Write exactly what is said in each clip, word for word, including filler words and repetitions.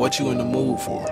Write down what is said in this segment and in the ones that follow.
What you in the mood for?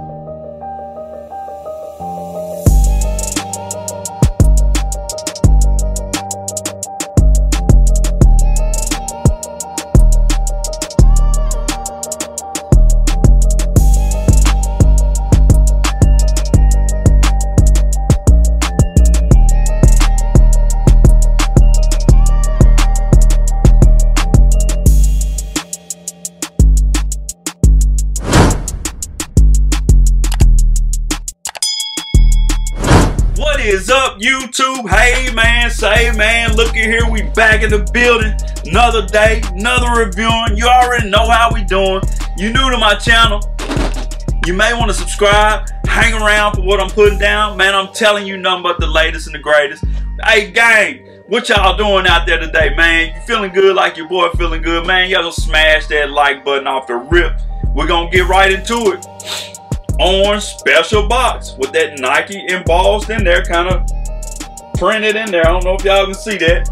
What is up, YouTube? Hey man, say man, looky here, we back in the building. Another day, another reviewing. You already know how we doing. You new to my channel, you may want to subscribe, hang around for what I'm putting down. Man, I'm telling you nothing but the latest and the greatest. Hey gang, what y'all doing out there today, man? You feeling good like your boy feeling good, man? Y'all gonna smash that like button off the rip. We're gonna get right into it. Orange special box with that Nike embossed in there, kind of printed in there. I don't know if y'all can see that.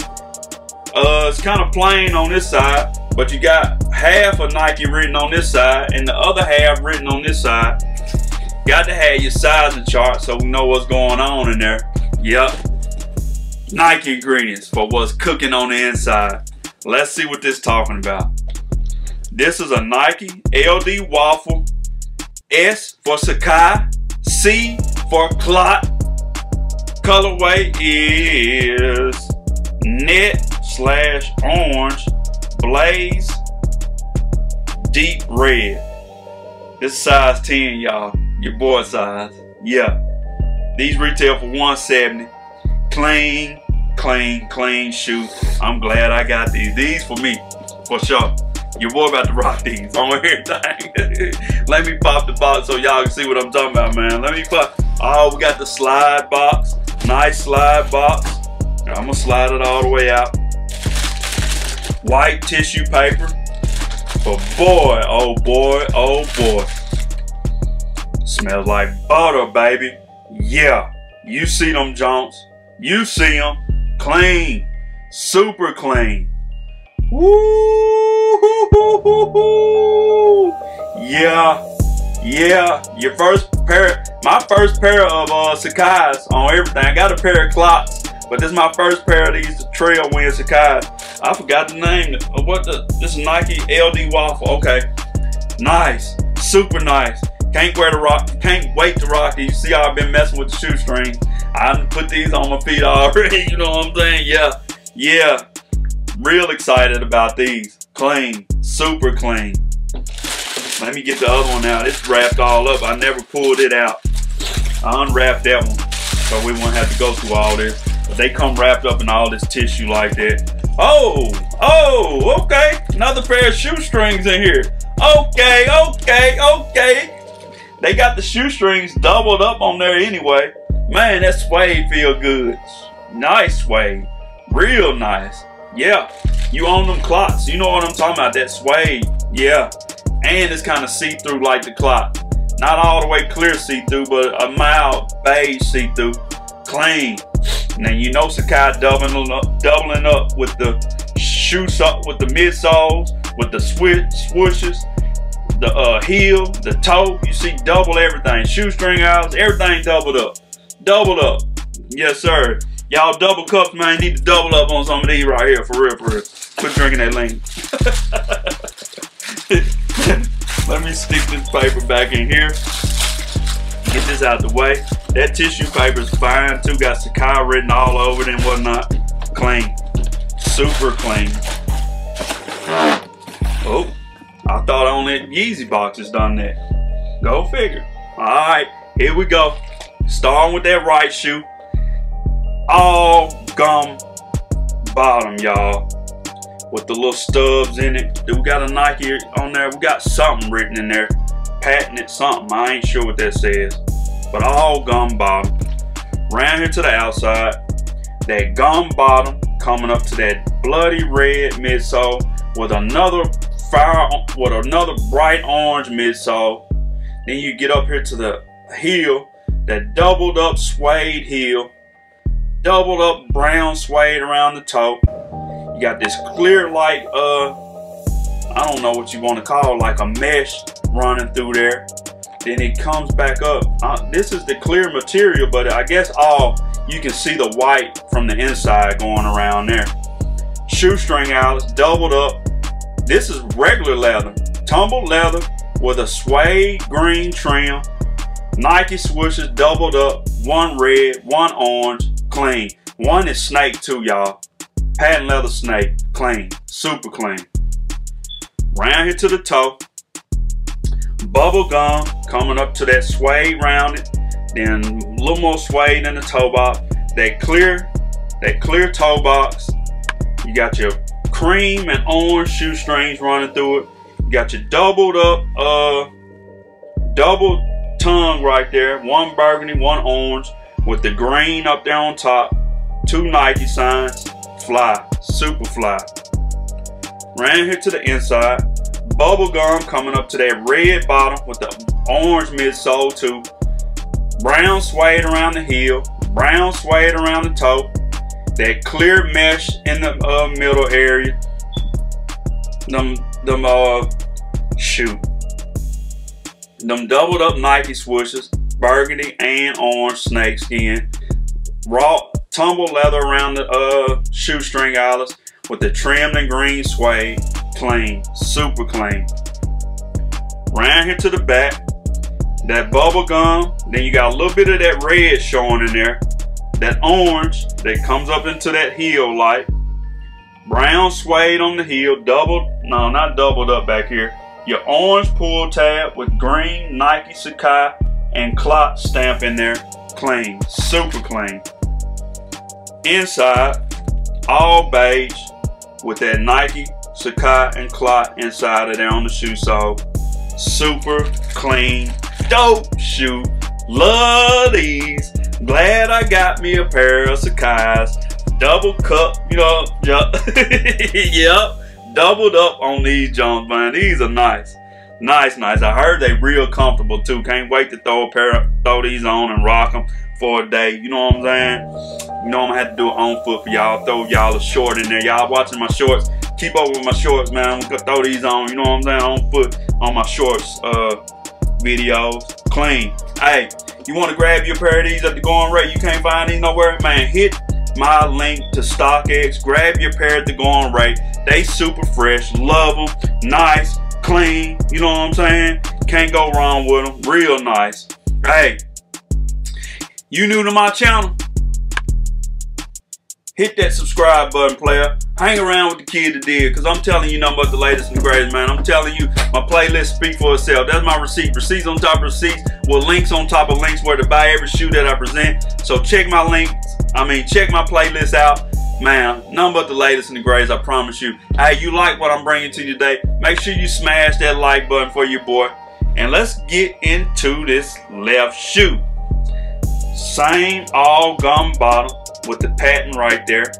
Uh, it's kind of plain on this side, but you got half of Nike written on this side and the other half written on this side. Got to have your sizing chart so we know what's going on in there. Yep. Nike ingredients for what's cooking on the inside. Let's see what this is talking about. This is a Nike L D waffle. S for Sacai, C for Clot. Colorway is net slash orange blaze deep red. This is size ten, y'all. Your boy size. Yeah. These retail for one seventy. Clean, clean, clean shoe. I'm glad I got these. These for me, for sure. Your boy about to rock these on everything. Let me pop the box so y'all can see what I'm talking about, man. Let me pop. Oh, we got the slide box. Nice slide box. I'm gonna slide it all the way out. White tissue paper. But boy, oh boy, oh boy. Smells like butter, baby. Yeah, you see them Jones. You see them. Clean. Super clean. Woo! Yeah, yeah. Your first pair, my first pair of uh, Sacai's on everything. I got a pair of Clots, but this is my first pair of these Trailwind Sacai's. I forgot the name. What the? This is Nike L D waffle. Okay, nice, super nice. Can't wear the rock. Can't wait to rock these. See how I've been messing with the shoestrings. I done put these on my feet already. You know what I'm saying? Yeah, yeah. Real excited about these. Clean, super clean. Let me get the other one out. It's wrapped all up. I never pulled it out. I unwrapped that one so we won't have to go through all this. But they come wrapped up in all this tissue like that. Oh, oh, okay. Another pair of shoestrings in here. Okay, okay, okay. They got the shoestrings doubled up on there anyway. Man, that suede feel good. Nice suede. Real nice. Yeah, you own them Clots. You know what I'm talking about, that suede. Yeah, and it's kind of see-through like the Clot. Not all the way clear see-through, but a mild beige see-through. Clean. Now you know Sacai doubling up, doubling up with the shoe, with the midsoles, with the swooshes, the uh, heel, the toe. You see double everything. Shoestring outs, everything doubled up. Doubled up. Yes, sir. Y'all double cups, man, need to double up on some of these right here, for real, for real. Quit drinking that lean. Let me stick this paper back in here. Get this out the way. That tissue paper is fine, too. Got Sacai written all over it and whatnot. Clean. Super clean. Oh, I thought only Yeezy boxes done that. Go figure. All right, here we go. Starting with that right shoe. All gum bottom, y'all, with the little stubs in it. We got a Nike on there. We got something written in there, patented something. I ain't sure what that says, but all gum bottom. Round here to the outside, that gum bottom coming up to that bloody red midsole with another fire, with another bright orange midsole. Then you get up here to the heel, that doubled up suede heel. Doubled up brown suede around the toe. You got this clear like uh I don't know what you want to call, like a mesh running through there. Then it comes back up. Uh, this is the clear material, but I guess all you can see the white from the inside going around there. Shoestring eyelets doubled up. This is regular leather, tumbled leather with a suede green trim. Nike swooshes doubled up, one red, one orange, clean. One is snake too, y'all. Patent leather snake, clean, super clean. Round here to the toe. Bubble gum coming up to that suede rounded, then a little more suede in the toe box. That clear, that clear toe box. You got your cream and orange shoestrings running through it. You got your doubled up, uh, double tongue right there. One burgundy, one orange with the green up there on top. Two Nike signs. Fly, super fly. Round here to the inside. Bubble gum coming up to that red bottom with the orange midsole too. Brown suede around the heel. Brown suede around the toe. That clear mesh in the uh, middle area. Them, them, uh, shoot. Them doubled up Nike swooshes, burgundy and orange snake skin. Raw tumble leather around the uh, shoestring eyelets with the trimmed and green suede. Clean, super clean. Round here to the back. That bubble gum. Then you got a little bit of that red showing in there. That orange that comes up into that heel light. Brown suede on the heel, doubled, no, not doubled up back here. Your orange pull tab with green Nike Sacai and clock stamp in there. Clean, super clean. Inside, all beige with that Nike Sacai and clock inside of there on the shoe sole. Super clean, dope shoe. Love these. Glad I got me a pair of Sacai's. Double cup, you know, yep, yep, doubled up on these Jones, man. These are nice, nice, nice. I heard they real comfortable too. Can't wait to throw a pair, of, throw these on and rock them for a day. You know what I'm saying? You know I'm gonna have to do it on foot for y'all. Throw y'all a short in there. Y'all watching my shorts? Keep up with my shorts, man. I'm gonna throw these on. You know what I'm saying? On foot on my shorts uh, videos. Clean. Hey, you want to grab your pair of these at the going rate? You can't find these nowhere, man. Hit my link to StockX. Grab your pair at the going rate. They super fresh. Love them. Nice. Clean. You know what I'm saying? Can't go wrong with them. Real nice. Hey, you new to my channel? Hit that subscribe button, player. Hang around with the kid that did, because I'm telling you nothing but the latest and the greatest, man. I'm telling you, my playlist speak for itself. That's my receipt. Receipts on top of receipts with links on top of links where to buy every shoe that I present. So check my links. I mean, check my playlist out. Man, nothing but the latest and the greatest, I promise you. Hey, you like what I'm bringing to you today? Make sure you smash that like button for your boy. And let's get into this left shoe. Same all gum bottom with the patent right there.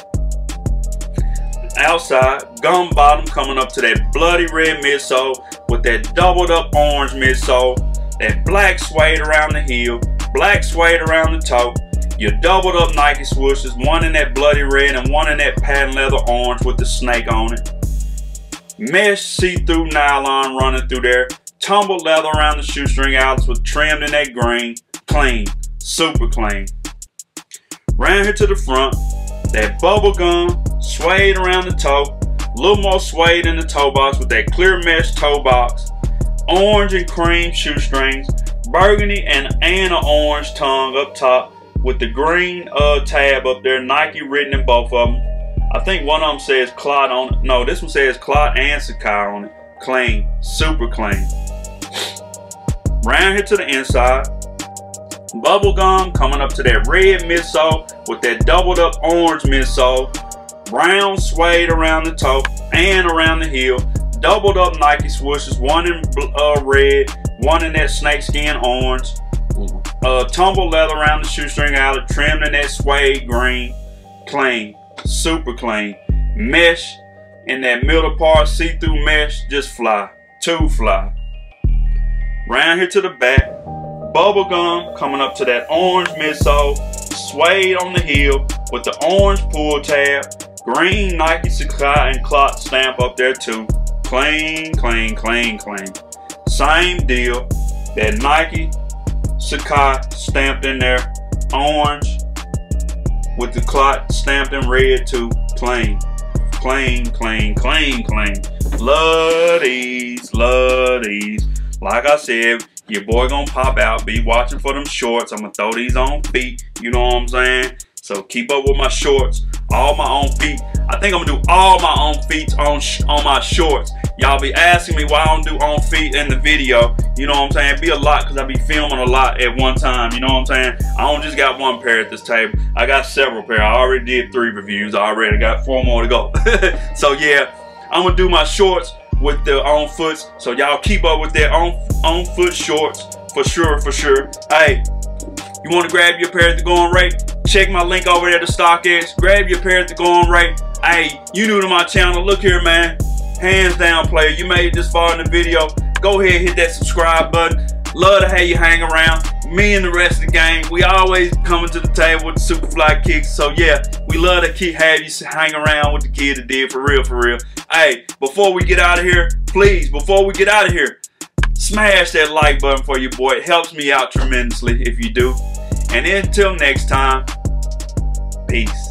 Outside, gum bottom coming up to that bloody red midsole with that doubled up orange midsole. That black suede around the heel, black suede around the toe. Your doubled up Nike swooshes, one in that bloody red and one in that patent leather orange with the snake on it. Mesh see-through nylon running through there. Tumbled leather around the shoestring eyelets with trimmed in that green. Clean, super clean. Round here to the front, that bubble gum, suede around the toe, a little more suede in the toe box with that clear mesh toe box, orange and cream shoestrings, burgundy and, and an orange tongue up top with the green uh, tab up there, Nike written in both of them. I think one of them says Clot on it. No, this one says Clot and Sacai on it. Clean, super clean. Round here to the inside. Bubble gum coming up to that red midsole with that doubled up orange midsole. Brown suede around the toe and around the heel. Doubled up Nike swooshes, one in uh, red, one in that snakeskin orange. Uh, tumble leather around the shoestring eyelet, trimmed in that suede green. Clean, super clean. Mesh in that middle part, see-through mesh, just fly, too fly. Round here to the back. Bubble gum coming up to that orange midsole, suede on the heel with the orange pull tab, green Nike Sacai and clock stamp up there too. Clean, clean, clean, clean. Same deal. That Nike Sakai stamped in there. Orange. With the clot stamped in red too. Clean. Clean, clean, clean, clean. Love these, love these. Like I said, your boy gonna pop out. Be watching for them shorts. I'm gonna throw these on feet. You know what I'm saying? So keep up with my shorts. All my own feet. I think I'm gonna do all my own feet on sh on my shorts. Y'all be asking me why I don't do on feet in the video. You know what I'm saying? Be a lot because I be filming a lot at one time. You know what I'm saying? I don't just got one pair at this table. I got several pair. I already did three reviews. I already got four more to go. So yeah, I'm gonna do my shorts with the on foots. So y'all keep up with their on on foot shorts for sure, for sure. Hey, you want to grab your pair at the going rate? Check my link over there to StockX. Grab your pair at the going rate. Hey, you new to my channel? Look here, man. Hands down, player. You made it this far in the video. Go ahead, hit that subscribe button. Love to have you hang around. Me and the rest of the gang, we always coming to the table with the Superfly kicks. So yeah, we love to keep have you hang around with the kid that did for real, for real. Hey, before we get out of here, please, before we get out of here, smash that like button for your boy. It helps me out tremendously if you do. And until next time, peace.